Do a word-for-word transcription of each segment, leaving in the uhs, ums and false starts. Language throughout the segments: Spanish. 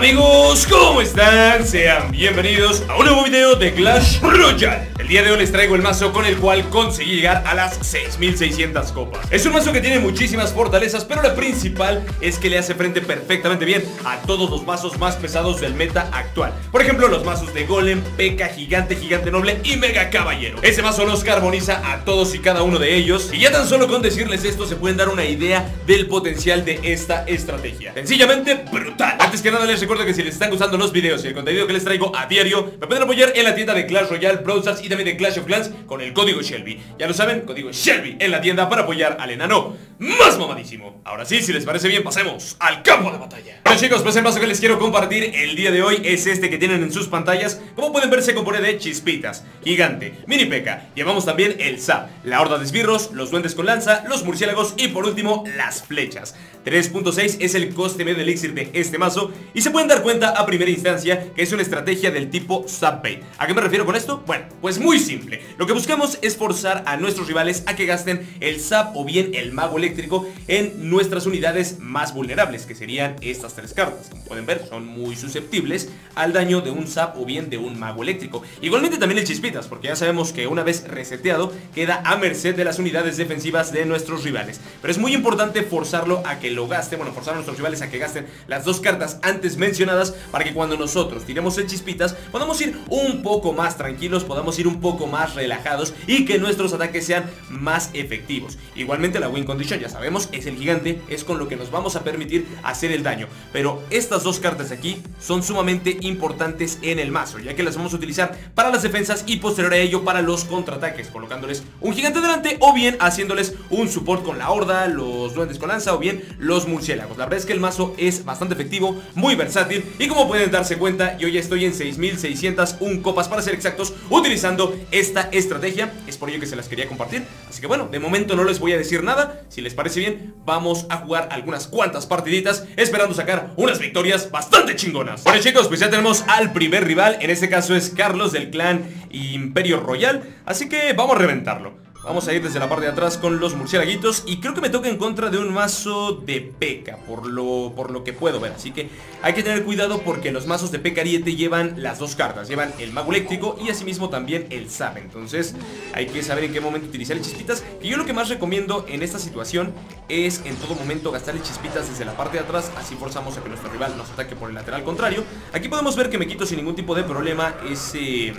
Amigos, ¿cómo están? Sean bienvenidos a un nuevo video de Clash Royale. El día de hoy les traigo el mazo con el cual conseguí llegar a las seis mil seiscientas copas. Es un mazo que tiene muchísimas fortalezas, pero la principal es que le hace frente perfectamente bien a todos los mazos más pesados del meta actual. Por ejemplo, los mazos de Golem, P.E.K.K.A, Gigante, Gigante Noble y Mega Caballero. Ese mazo los carboniza a todos y cada uno de ellos, y ya tan solo con decirles esto se pueden dar una idea del potencial de esta estrategia. Sencillamente brutal. Antes que nada les recuerdo que si les están gustando los videos y el contenido que les traigo a diario, me pueden apoyar en la tienda de Clash Royale, Brawl Stars y también de Clash of Clans con el código Shelby. Ya lo saben, código Shelby en la tienda para apoyar al enano más mamadísimo. Ahora sí, si les parece bien, pasemos al campo de batalla. Bueno chicos, pues el mazo que les quiero compartir el día de hoy es este que tienen en sus pantallas. Como pueden ver, se compone de Chispitas, Gigante, Mini P E K K A. Llevamos también el Zap, la horda de esbirros, los duendes con lanza, los murciélagos y por último las flechas. tres punto seis es el coste medio de elixir de este mazo y se pueden dar cuenta a primera instancia que es una estrategia del tipo Zap Bait. ¿A qué me refiero con esto? Bueno, pues muy simple. Lo que buscamos es forzar a nuestros rivales a que gasten el Zap o bien el mago eléctrico en nuestras unidades más vulnerables, que serían estas tres cartas. Como pueden ver, son muy susceptibles al daño de un Zap o bien de un mago eléctrico. Igualmente también el Chispitas, porque ya sabemos que una vez reseteado queda a merced de las unidades defensivas de nuestros rivales. Pero es muy importante forzarlo a que lo gaste, bueno, forzar a nuestros rivales a que gasten las dos cartas antes mencionadas, para que cuando nosotros tiremos el Chispitas podamos ir un poco más tranquilos, podamos ir un poco más relajados y que nuestros ataques sean más efectivos. Igualmente la win condition, ya sabemos, es el Gigante, es con lo que nos vamos a permitir hacer el daño. Pero estas dos cartas de aquí son sumamente importantes en el mazo, ya que las vamos a utilizar para las defensas y posterior a ello para los contraataques, colocándoles un Gigante delante o bien haciéndoles un support con la horda, los duendes con lanza o bien los murciélagos. La verdad es que el mazo es bastante efectivo, muy versátil, y como pueden darse cuenta, yo ya estoy en seis mil seiscientas uno copas para ser exactos, utilizando esta estrategia. Es por ello que se las quería compartir. Así que bueno, de momento no les voy a decir nada. Si les parece bien, vamos a jugar algunas cuantas partiditas, esperando sacar unas victorias bastante chingonas. Bueno chicos, pues ya tenemos al primer rival. En este caso es Carlos del clan Imperio Royal, así que vamos a reventarlo. Vamos a ir desde la parte de atrás con los murciélaguitos. Y creo que me toca en contra de un mazo de P E K K A, por lo, por lo que puedo ver. Así que hay que tener cuidado porque los mazos de P E K K A Ariete llevan las dos cartas. Llevan el mago eléctrico y asimismo también el Zap. Entonces hay que saber en qué momento utilizar el Chispitas. Y yo lo que más recomiendo en esta situación es en todo momento gastar el Chispitas desde la parte de atrás. Así forzamos a que nuestro rival nos ataque por el lateral contrario. Aquí podemos ver que me quito sin ningún tipo de problema ese...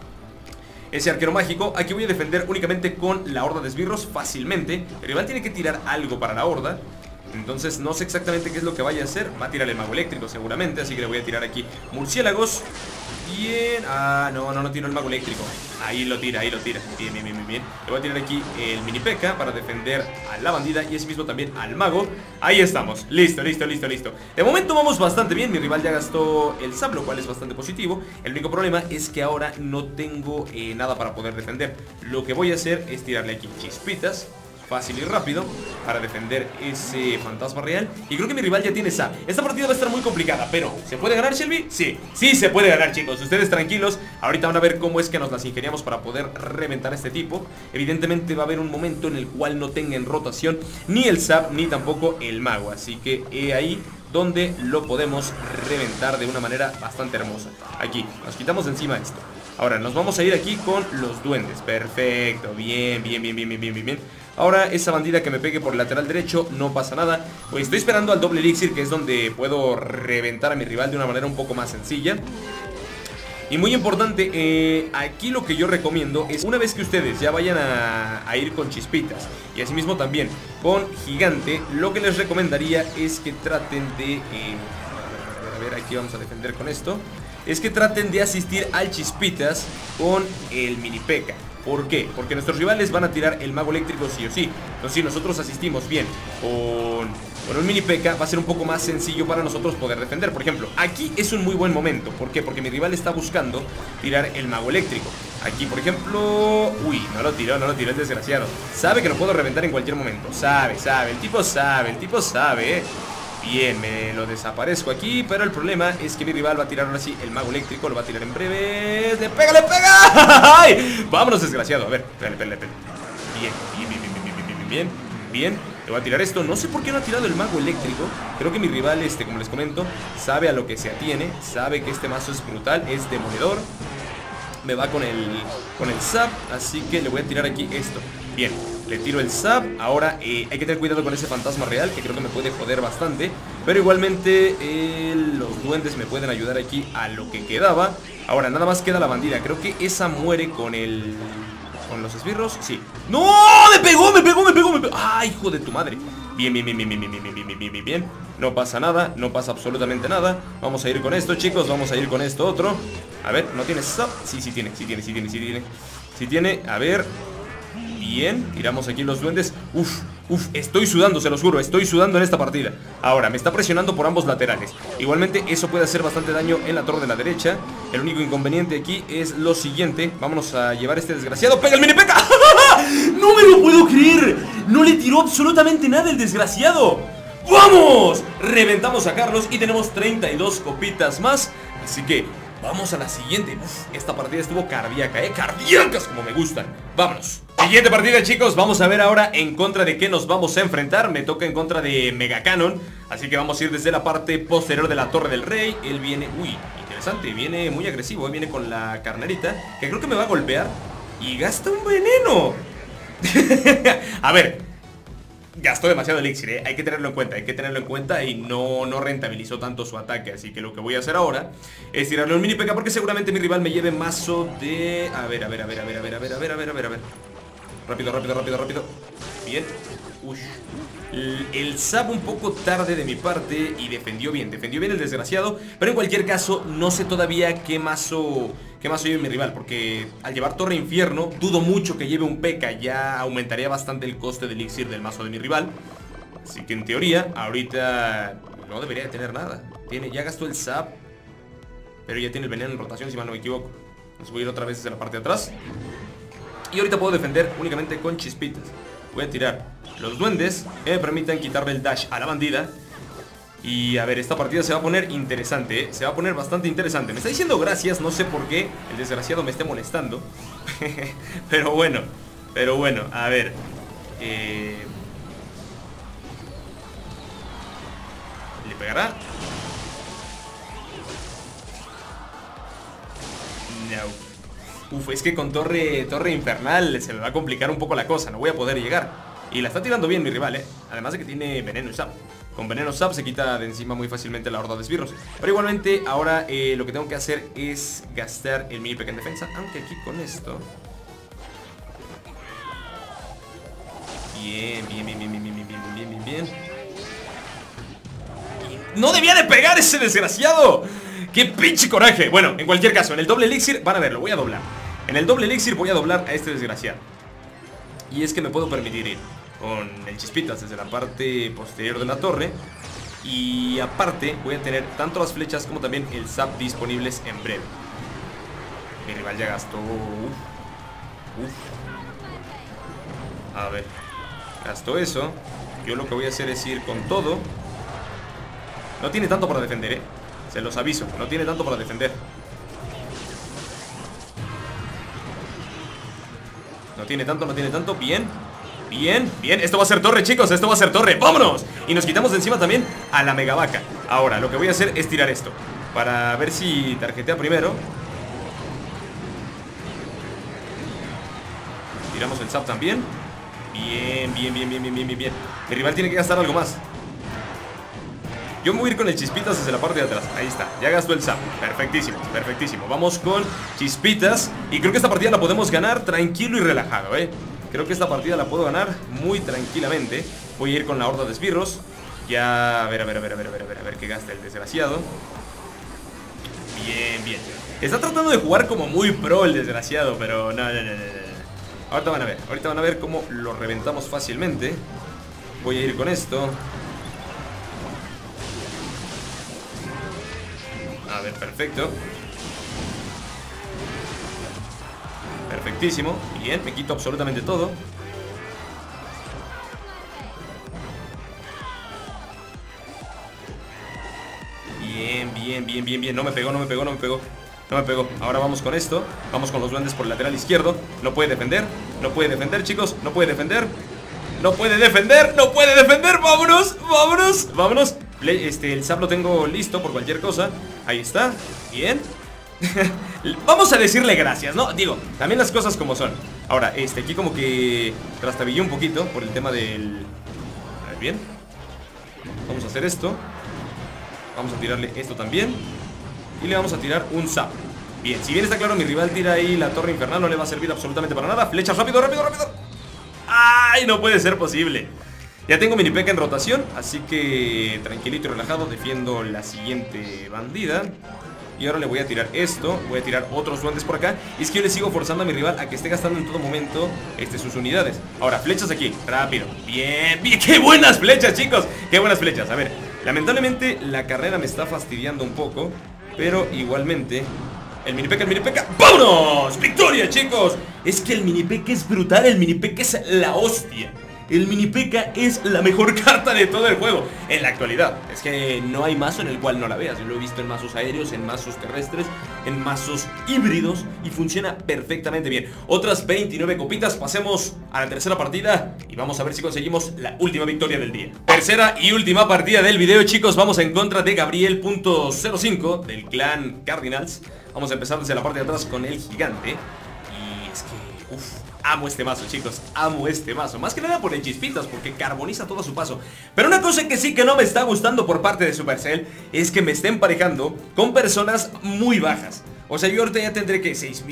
Ese arquero mágico. Aquí voy a defender únicamente con la horda de esbirros fácilmente. El rival tiene que tirar algo para la horda, entonces no sé exactamente qué es lo que vaya a hacer. Va a tirar el mago eléctrico seguramente, así que le voy a tirar aquí murciélagos. Bien, ah, no, no, no tiro el mago eléctrico. Ahí lo tira, ahí lo tira. Bien, bien, bien, bien, bien. Le voy a tirar aquí el mini P E K K A para defender a la bandida y asimismo también al mago. Ahí estamos, listo, listo, listo, listo. De momento vamos bastante bien, mi rival ya gastó el Zap, lo cual es bastante positivo. El único problema es que ahora no tengo eh, nada para poder defender. Lo que voy a hacer es tirarle aquí Chispitas, fácil y rápido, para defender ese fantasma real. Y creo que mi rival ya tiene Zap. Esta partida va a estar muy complicada, pero ¿se puede ganar, Shelby? Sí, sí se puede ganar, chicos. Ustedes tranquilos, ahorita van a ver cómo es que nos las ingeniamos para poder reventar a este tipo. Evidentemente va a haber un momento en el cual no tenga en rotación ni el Zap ni tampoco el mago, así que he ahí donde lo podemos reventar de una manera bastante hermosa. Aquí, nos quitamos de encima esto. Ahora nos vamos a ir aquí con los duendes. Perfecto, bien, bien, bien, bien, bien, bien, bien. Ahora esa bandida que me pegue por el lateral derecho, no pasa nada. Pues estoy esperando al doble elixir, que es donde puedo reventar a mi rival de una manera un poco más sencilla. Y muy importante, eh, aquí lo que yo recomiendo es, una vez que ustedes ya vayan a, a ir con Chispitas y asimismo también con Gigante, lo que les recomendaría es que traten de... Eh, a ver, a ver, aquí vamos a defender con esto. Es que traten de asistir al Chispitas con el mini P E K K A. ¿Por qué? Porque nuestros rivales van a tirar el mago eléctrico sí o sí. Entonces si nosotros asistimos bien con, con un mini P E K K A, va a ser un poco más sencillo para nosotros poder defender. Por ejemplo, aquí es un muy buen momento. ¿Por qué? Porque mi rival está buscando tirar el mago eléctrico. Aquí, por ejemplo... Uy, no lo tiró, no lo tiró el desgraciado. Sabe que lo puedo reventar en cualquier momento. Sabe, sabe, el tipo sabe, el tipo sabe, ¿eh? Bien, me lo desaparezco aquí, pero el problema es que mi rival va a tirar ahora sí el mago eléctrico, lo va a tirar en breve. ¡Le pega, le pega! ¡Ay! Vámonos, desgraciado. A ver, pégale, pégale, pégale. Bien, bien, bien, bien, bien, bien, bien, bien, bien. Le Le voy a tirar esto. No sé por qué no ha tirado el mago eléctrico. Creo que mi rival, este, como les comento, sabe a lo que se atiene. Sabe que este mazo es brutal, es demoledor. Me va con el, con el zap, así que le voy a tirar aquí esto. Bien, le tiro el zap. Ahora eh, hay que tener cuidado con ese fantasma real, que creo que me puede joder bastante. Pero igualmente eh, los duendes me pueden ayudar aquí a lo que quedaba. Ahora nada más queda la bandida. Creo que esa muere con el... ¿Con los esbirros? Sí. ¡No! ¡Me pegó! ¡Me pegó! ¡Me pegó! ¡Me pegó! ¡Ay, hijo de tu madre! Bien, bien, bien, bien, bien, bien, bien, bien, bien, bien, bien. No pasa nada, no pasa absolutamente nada. Vamos a ir con esto, chicos, vamos a ir con esto otro. A ver, ¿no tiene stop? Sí, sí tiene, sí tiene, sí tiene, sí tiene. Sí tiene, a ver. Bien, tiramos aquí los duendes. Uf, uf, estoy sudando, se los juro, estoy sudando en esta partida. Ahora, me está presionando por ambos laterales. Igualmente, eso puede hacer bastante daño en la torre de la derecha. El único inconveniente aquí es lo siguiente. Vámonos a llevar este desgraciado. ¡Pega el mini P K! ¡No me lo puedo creer! No le tiró absolutamente nada el desgraciado. ¡Vamos! Reventamos a Carlos y tenemos treinta y dos copitas más. Así que vamos a la siguiente. Uf, esta partida estuvo cardíaca, ¿eh? Cardíacas como me gustan. Vámonos. Siguiente partida, chicos. Vamos a ver ahora en contra de qué nos vamos a enfrentar. Me toca en contra de Mega Cannon. Así que vamos a ir desde la parte posterior de la Torre del Rey. Él viene... Uy, interesante. Viene muy agresivo, ¿eh? Viene con la carnerita, que creo que me va a golpear. Y gasta un veneno. A ver, gastó demasiado elixir, ¿eh? Hay que tenerlo en cuenta, hay que tenerlo en cuenta. Y no, no rentabilizó tanto su ataque. Así que lo que voy a hacer ahora es tirarle un mini P K, porque seguramente mi rival me lleve mazo de... A ver, a ver, a ver, a ver, a ver, a ver, a ver, a ver, a ver, a ver. Rápido, rápido, rápido, rápido. Bien. Uy. El, el zap un poco tarde de mi parte. Y defendió bien, defendió bien el desgraciado. Pero en cualquier caso, no sé todavía qué mazo... ¿Qué mazo lleve mi rival? Porque al llevar Torre Infierno, dudo mucho que lleve un P K. Ya aumentaría bastante el coste del elixir del mazo de mi rival. Así que en teoría, ahorita no debería de tener nada. Tiene, ya gastó el zap, pero ya tiene el veneno en rotación, si mal no me equivoco. Entonces voy a ir otra vez desde la parte de atrás. Y ahorita puedo defender únicamente con chispitas. Voy a tirar los duendes que me permitan quitarle el dash a la bandida. Y a ver, esta partida se va a poner interesante, ¿eh? Se va a poner bastante interesante. Me está diciendo gracias, no sé por qué el desgraciado me esté molestando. Pero bueno, pero bueno, a ver eh... ¿Le pegará? No. Uf, es que con torre, torre infernal se me va a complicar un poco la cosa. No voy a poder llegar. Y la está tirando bien mi rival, ¿eh? Además de que tiene veneno y zap. Con veneno zap se quita de encima muy fácilmente la horda de esbirros. Pero igualmente ahora eh, lo que tengo que hacer es gastar el mini P K en defensa. Aunque aquí con esto... Bien, bien, bien, bien, bien, bien, bien, bien, bien, bien, bien. ¡No debía de pegar ese desgraciado! ¡Qué pinche coraje! Bueno, en cualquier caso, en el doble elixir, van a ver, lo voy a doblar. En el doble elixir voy a doblar a este desgraciado. Y es que me puedo permitir ir con el chispitas desde la parte posterior de la torre. Y aparte voy a tener tanto las flechas como también el zap disponibles en breve. Mi rival ya gastó... Uf. Uf. A ver, gastó eso. Yo lo que voy a hacer es ir con todo. No tiene tanto para defender, eh. Se los aviso, no tiene tanto para defender. No tiene tanto, no tiene tanto, bien. Bien, bien, esto va a ser torre, chicos, esto va a ser torre, ¡vámonos! Y nos quitamos de encima también a la mega vaca. Ahora, lo que voy a hacer es tirar esto para ver si tarjetea primero. Tiramos el zap también. Bien, bien, bien, bien, bien, bien, bien. Mi rival tiene que gastar algo más. Yo me voy a ir con el chispitas desde la parte de atrás. Ahí está, ya gastó el zap. Perfectísimo, perfectísimo. Vamos con chispitas. Y creo que esta partida la podemos ganar tranquilo y relajado, eh. Creo que esta partida la puedo ganar muy tranquilamente. Voy a ir con la horda de esbirros. Ya, a ver, a ver, a ver, a ver, a ver, a ver, a ver qué gasta el desgraciado. Bien, bien. Está tratando de jugar como muy pro el desgraciado, pero no, no, no, no, no. Ahorita van a ver, ahorita van a ver cómo lo reventamos fácilmente. Voy a ir con esto. A ver, perfecto. Perfectísimo, bien, me quito absolutamente todo. Bien, bien, bien, bien, bien. No me pegó, no me pegó, no me pegó. No me pegó, ahora vamos con esto. Vamos con los duendes por el lateral izquierdo. No puede defender, no puede defender, chicos, no puede defender. No puede defender, no puede defender. Vámonos, vámonos, vámonos. Este, el zap lo tengo listo por cualquier cosa. Ahí está, bien. Vamos a decirle gracias, ¿no? Digo, también las cosas como son. Ahora, este, aquí como que trastabillé un poquito por el tema del... A ver, bien. Vamos a hacer esto. Vamos a tirarle esto también. Y le vamos a tirar un zap. Bien, si bien está claro, mi rival tira ahí la torre infernal. No le va a servir absolutamente para nada. Flechas, rápido, rápido, rápido. ¡Ay! No puede ser posible. Ya tengo mini P K en rotación, así que tranquilito y relajado defiendo la siguiente bandida. Y ahora le voy a tirar esto. Voy a tirar otros duendes por acá. Y es que yo le sigo forzando a mi rival a que esté gastando en todo momento este, sus unidades. Ahora, flechas aquí, rápido. Bien, bien, qué buenas flechas, chicos. Qué buenas flechas, a ver. Lamentablemente la carrera me está fastidiando un poco, pero igualmente el mini P K, el mini P K. ¡Vámonos! ¡Victoria, chicos! Es que el mini P K es brutal. El mini P K es la hostia. El mini P K es la mejor carta de todo el juego en la actualidad. Es que no hay mazo en el cual no la veas. Yo lo he visto en mazos aéreos, en mazos terrestres, en mazos híbridos y funciona perfectamente bien. Otras veintinueve copitas, pasemos a la tercera partida y vamos a ver si conseguimos la última victoria del día. Tercera y última partida del video, chicos. Vamos en contra de Gabriel punto cero cinco del clan Cardinals. Vamos a empezar desde la parte de atrás con el gigante. Y es que, uff, amo este mazo, chicos, amo este mazo. Más que nada por el chispitas, porque carboniza todo a su paso. Pero una cosa que sí que no me está gustando por parte de Supercell es que me esté emparejando con personas muy bajas. O sea, yo ahorita ya tendré que seis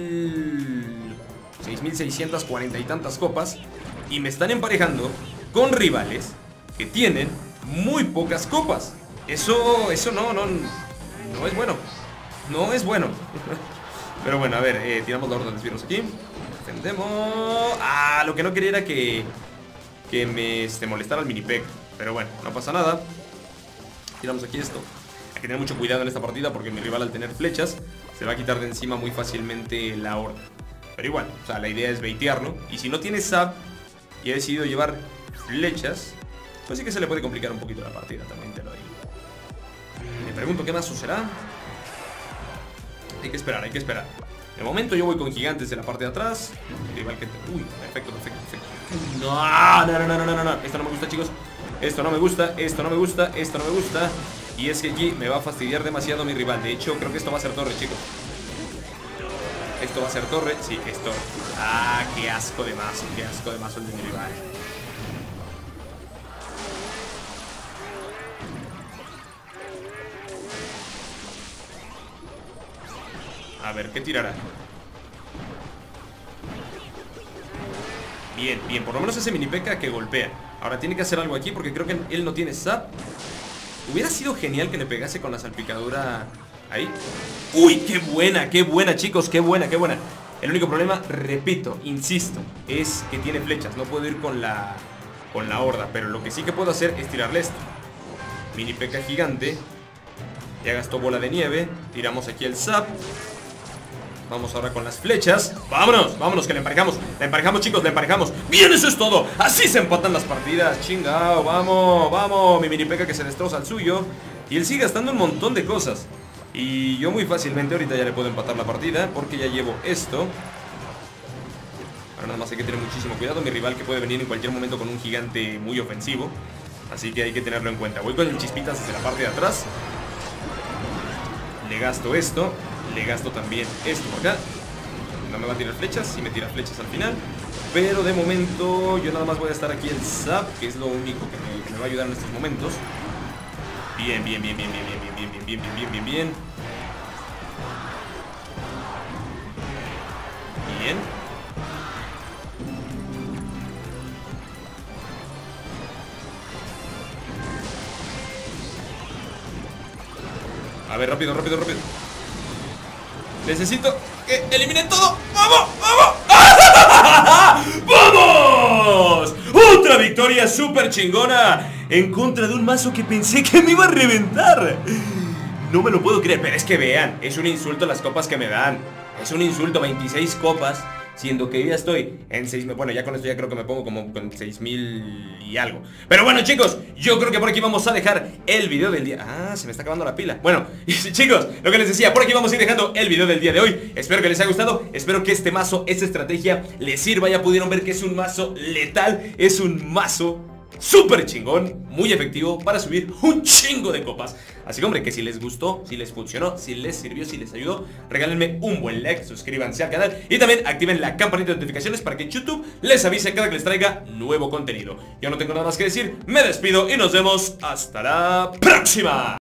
mil seiscientas cuarenta y tantas copas. Y me están emparejando con rivales que tienen muy pocas copas. Eso, eso no, no, no es bueno. No es bueno. Pero bueno, a ver, eh, tiramos la orden de esbirros aquí. Defendemos. Ah, lo que no quería era que Que me este, molestara el mini P K. Pero bueno, no pasa nada. Tiramos aquí esto. Hay que tener mucho cuidado en esta partida, porque mi rival, al tener flechas, se va a quitar de encima muy fácilmente la horda. Pero igual, o sea, la idea es baitearlo. Y si no tiene zap y ha decidido llevar flechas, pues sí que se le puede complicar un poquito la partida, también te lo digo. Me pregunto qué mazo será. Hay que esperar, hay que esperar. De momento yo voy con gigantes de la parte de atrás. Rival que te... Uy, perfecto, perfecto, perfecto. No, no, no, no, no, no, no. Esto no me gusta, chicos. Esto no me gusta, esto no me gusta, esto no me gusta. Y es que aquí me va a fastidiar demasiado mi rival. De hecho, creo que esto va a ser torre, chicos. Esto va a ser torre, sí, es torre. Ah, qué asco de mazo, qué asco de mazo el de mi rival. A ver, ¿qué tirará? Bien, bien, por lo menos ese mini P K que golpea. Ahora tiene que hacer algo aquí, porque creo que él no tiene zap. Hubiera sido genial que le pegase con la salpicadura ahí. ¡Uy! ¡Qué buena! ¡Qué buena, chicos! ¡Qué buena! ¡Qué buena! El único problema, repito, insisto, es que tiene flechas. No puedo ir con la, con la horda. Pero lo que sí que puedo hacer es tirarle esto. Mini P K gigante. Ya gastó bola de nieve. Tiramos aquí el zap. Vamos ahora con las flechas. ¡Vámonos! ¡Vámonos! Que le emparejamos. Le emparejamos, chicos, le emparejamos. ¡Bien! Eso es todo. Así se empatan las partidas. Chingao. ¡Vamos! ¡Vamos! Mi mini P K que se destroza al suyo. Y él sigue gastando un montón de cosas. Y yo muy fácilmente ahorita ya le puedo empatar la partida, porque ya llevo esto. Ahora nada más hay que tener muchísimo cuidado. Mi rival que puede venir en cualquier momento con un gigante muy ofensivo. Así que hay que tenerlo en cuenta. Voy con el chispitas desde la parte de atrás. Le gasto esto. Le gasto también esto por acá. No me va a tirar flechas, sí me tira flechas al final. Pero de momento yo nada más voy a estar aquí el zap, que es lo único que me, que me va a ayudar en estos momentos. Bien, bien, bien, bien, bien, bien, bien, bien, bien, bien, bien, bien, bien. Bien. A ver, rápido, rápido, rápido. Necesito que eliminen todo. ¡Vamos! ¡Vamos! ¡Vamos! ¡Otra victoria súper chingona! En contra de un mazo que pensé que me iba a reventar. No me lo puedo creer, pero es que vean, es un insulto las copas que me dan. Es un insulto, veintiséis copas siendo que yo ya estoy en seis mil. Bueno, ya con esto ya creo que me pongo como con seis mil y algo. Pero bueno, chicos, yo creo que por aquí vamos a dejar el video del día. Ah, se me está acabando la pila. Bueno, chicos, lo que les decía, por aquí vamos a ir dejando el video del día de hoy. Espero que les haya gustado, espero que este mazo, esta estrategia les sirva. Ya pudieron ver que es un mazo letal, es un mazo súper chingón, muy efectivo para subir un chingo de copas. Así que hombre, que si les gustó, si les funcionó, si les sirvió, si les ayudó, regálenme un buen like, suscríbanse al canal y también activen la campanita de notificaciones para que YouTube les avise cada que les traiga nuevo contenido. Yo no tengo nada más que decir, me despido y nos vemos hasta la próxima.